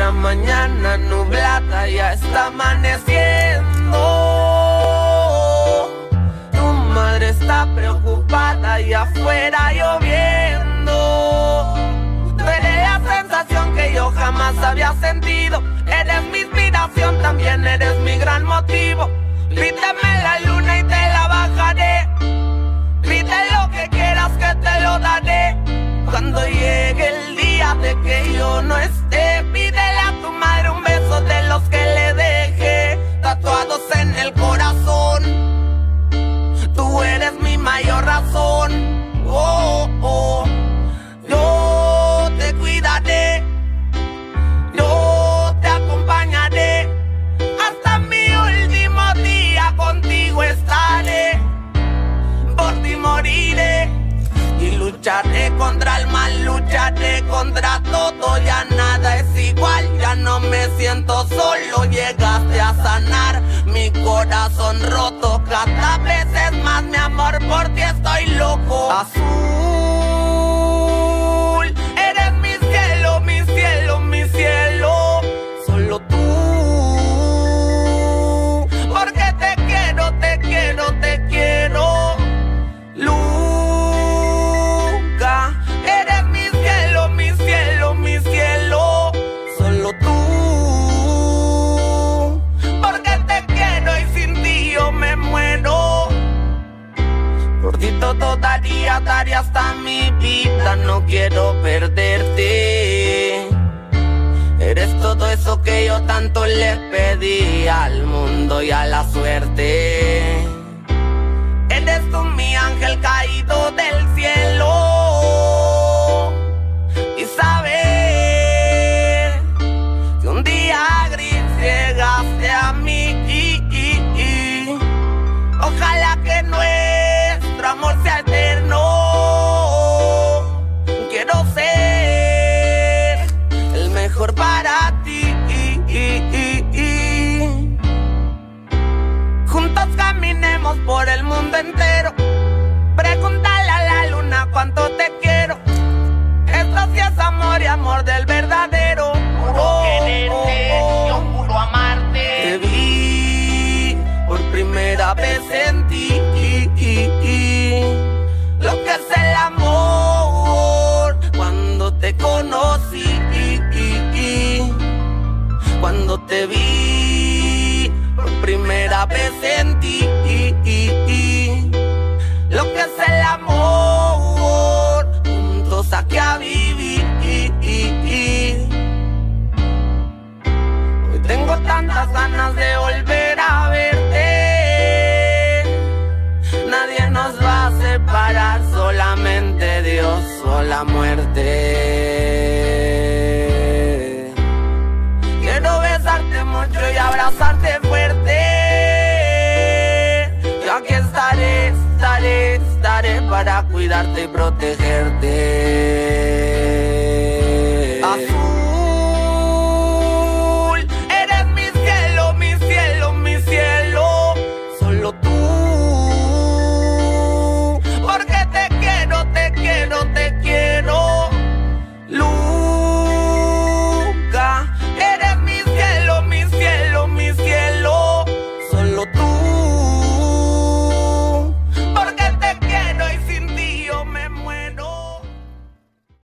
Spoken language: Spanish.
otra mañana nublada ya está amaneciendo. Tu madre está preocupada y afuera lloviendo. Tú eres la sensación que yo jamás había sentido. Eres mi inspiración, también eres mi gran motivo. Pídeme la luna y te la bajaré. Pide lo que quieras que te lo daré. Cuando llegue el día de que yo no esté, pídele a tu madre un beso de los que le dejé tatuados en el corazón. Tú eres mi mayor razón. Oh, oh. Yo te cuidaré, yo te acompañaré. Hasta mi último día contigo estaré. Por ti moriré. Y lucharé contra el mal, lucharé contra todo. Ya nada es igual, ya no me siento solo. Llegaste a sanar mi corazón roto. Cada vez es más mi amor, por ti estoy loco. Azul, eres mi cielo, mi cielo, mi cielo. Solo tú, porque te quiero, te quiero, te quiero. Eres mi cielo, mi cielo, mi cielo. Solo tú, porque te quiero y sin ti yo me muero. Por ti todo daría, daría hasta mi vida. No quiero perderte. Eres todo eso que yo tanto le pedí al mundo y a la suerte. Eres tú mi ángel caído del cielo. Y saber que un día gris llegaste a mí. Ojalá que nuestro amor sea eterno. Quiero ser el mejor para ti. Juntos caminemos por el mundo entero. Pregúntale a la luna cuánto te quiero. Esto sí es amor y amor del verdadero. Juro quererte, yo juro amarte. Te vi por primera vez en ti. Lo que es el amor cuando te conocí. Cuando te vi por primera vez en ti. Lo que es el amor, juntos aquí a vivir. Hoy tengo tantas ganas de volver a verte. Nadie nos va a separar, solamente Dios o la muerte. Quiero besarte mucho y abrazarte fuerte. Yo aquí estaré, estaré para cuidarte y protegerte.